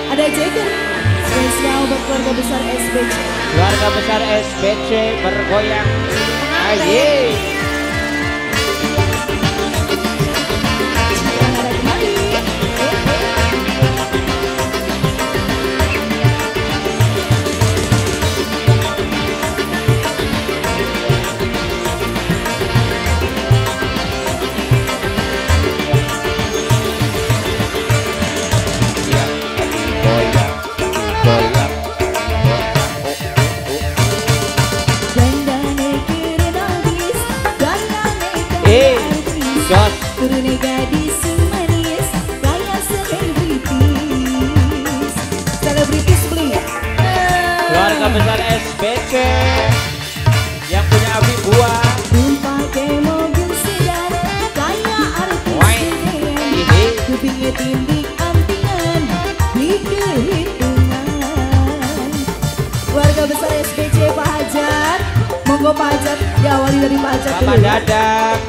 Ada Jagger. Spesial buat keluarga besar SBC. Keluarga besar SBC bergoyang. Aye. Turune gadis manis kayak selebritis. Selebritis beli. Keluarga besar SBC yang punya api buah. Pakai mobil sedan kayak artis keren. Kupingnya tindik antingan di kehitungan. Keluarga besar SBC Pak Hajat. Monggo Pak Hajat diawali dari Pak Hajat dulu. Bapak Dadang.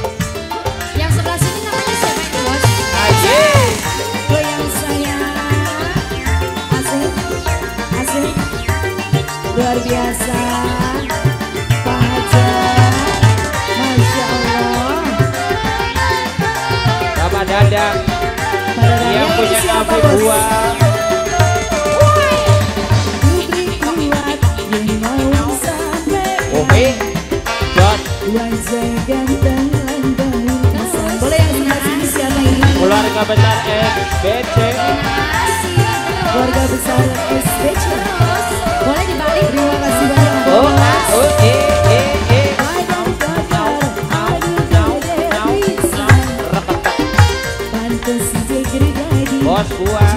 Goyang sayang, asik, asik, luar biasa, Pak Hajat, Masya Allah. Bapak Dadang yang punya api buah. Oke, Jod. Wajah ganteng landang. Boleh yang sebelah sini siapa ini? Keluarga besar SBC. Keluarga besar SBC. Boleh dibalik. Terima kasih banyak. Bos gua.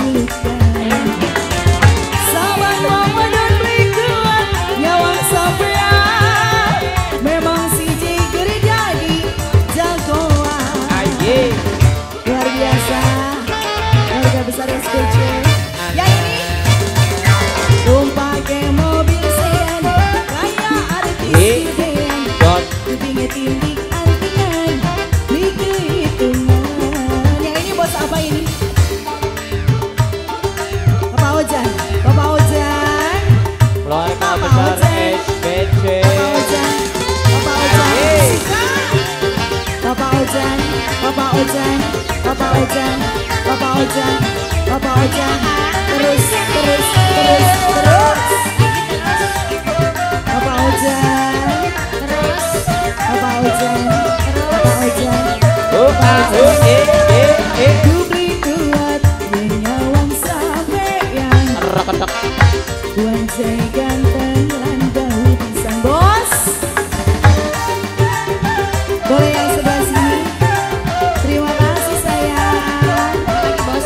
Sahabat mama dan berikuan nyawang sampean. Memang si Jagger jadi jagoan. Aye. Luar biasa. Keluarga besar SBC. Yang ini pakai mobil sedan kayak artis keren. Kupingnya tindik antingan di kehitungan. Yang ini bos apa ini? Bapak Ojan. Bapak Ojan. Keluarga besar SBC. Bapak Ojan. Bapak Ojan. Bapak Ojan. Bapak Ojan. Bapak Ojan. Bapak Ojan. Bapak Ojan. Terus. Bapak Ojan. Terus. Bapak Ojan. Bapak Ojan. Dubli kuat menyawang sampean. Wajah ganteng landau pisang bos. Boleh yang sebelah sini. Terima kasih sayang. Bos.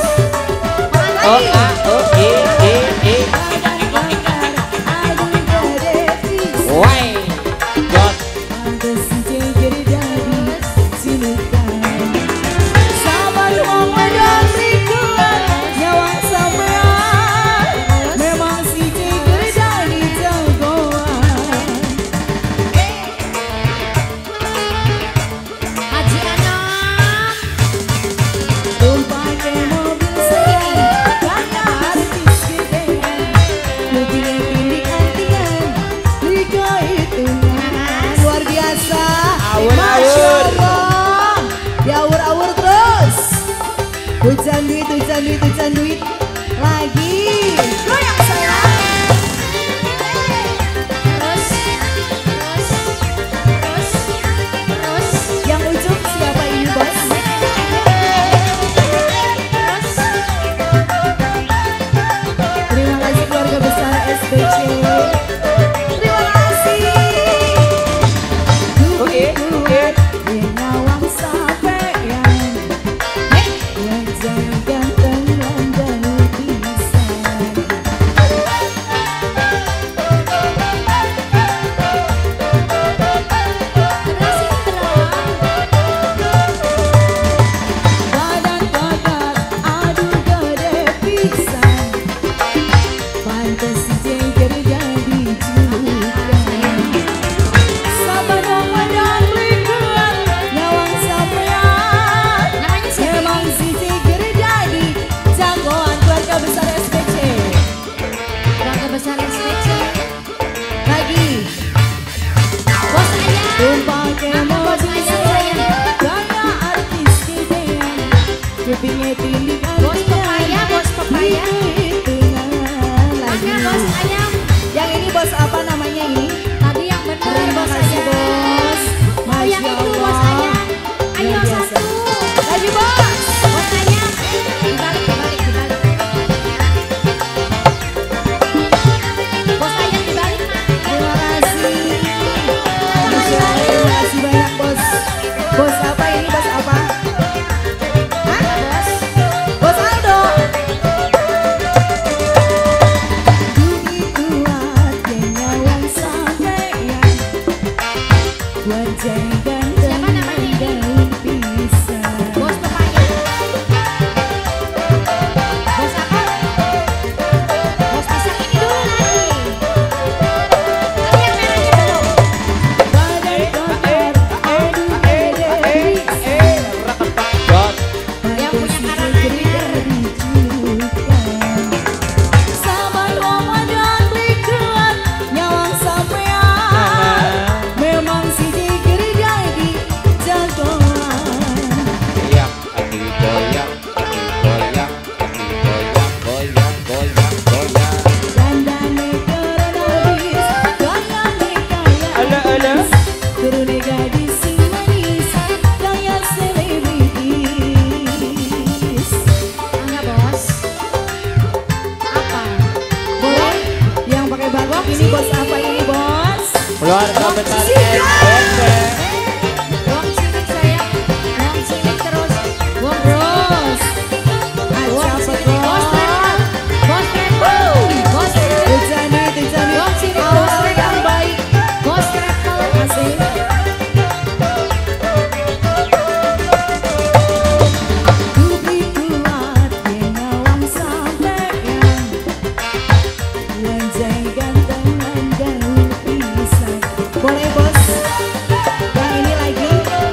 Hujan duit lagi. Goyang sayang. Terus. Yang ujung siapa ini bos? Terima kasih keluarga besar SBC. Terima kasih. Oke. Nyawang sampean. Wajah ganteng landang tindik Bos pepaya, bos pepaya. Mana bos ayam? Yang ini bos apa namanya ini? Tadi yang benar Terima bos kasih ayam. bos. Oh yang Masya itu bos Allah. ayam. Ayo Luar biasa. satu. Lagi bos. Bos ayam. Dibalik, dibalik, dibalik. Bos ayam dibalik mah. Terima kasih. Masya Allah, terima kasih banyak bos. Bos apa ini bos apa? Hah? Bos. Bos Aldo. Bumi kuat yang sampean. Wajah ganteng Siapa namanya ini? daun pisang. Bos pepaya. Bos apa? Bos pisang ini dulu lagi. Tapi yang merahnya belum. Badan kotor, aduh beda. Yang punya karangannya. Sabar Ramadan berkuat nyawang sampean. Memang si jigir jadi jagoan. Dandane kerenabis, gayane kaya artis. Turune gadis sing manis, gaya selebritis. Enggak bos. Apa? Boleh? Yang pakai batik ini bos apa ini bos? Keluarga besar Sikat! Wong cilik saya. Wong cilik terus. Wong bros. Wong cilik. Bos travel. Bos travel. Bos travel. Tejani, Wong cilik awal bos yang travel. baik. Bos travel. Asik. Bumi kuat yang ngawang sampean. Wajah ganteng daun pisang. Boleh bos? Yang ini lagi.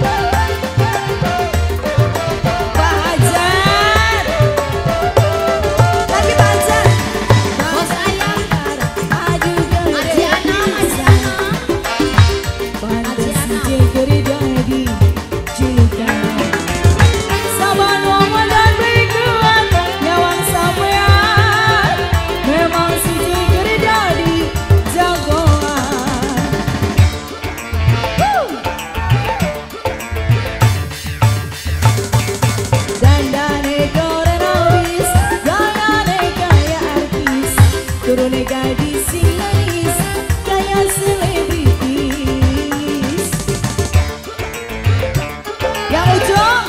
Pak Hajar. Lagi Pak Hajar. Bos ayam. Aduh gede. Ajiana, Ajiana. Pantas jegeri jadi julukan. Sabar Ramadan berkuat nyawang sampean. Memang si jegeri jadi jagoan. Dandane koren habis, gayane kaya artis. Turune gadis sing manis, kaya selebritis. Yang ujung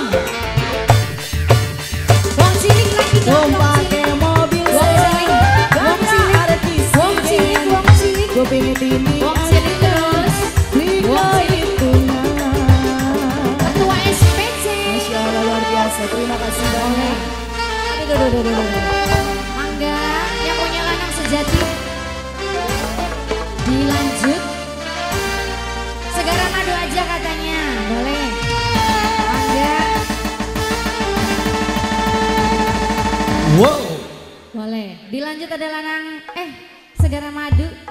Wong cilik lagi dong. Wong pakai cilik. mobil Wong cilik. Wong gaya cilik. artis. Wong cilik. Wong cilik. Gue pengen tindik Wong cilik terus. Liga hitungan. Ketua SPC. Masya Allah luar biasa. Terima kasih banyak. Aduh. Mangga yang punya lanang sejati. Dilanjut. Segera madu aja katanya. Boleh. Mangga. Wow. Boleh. Dilanjut ada lanang. Segera madu.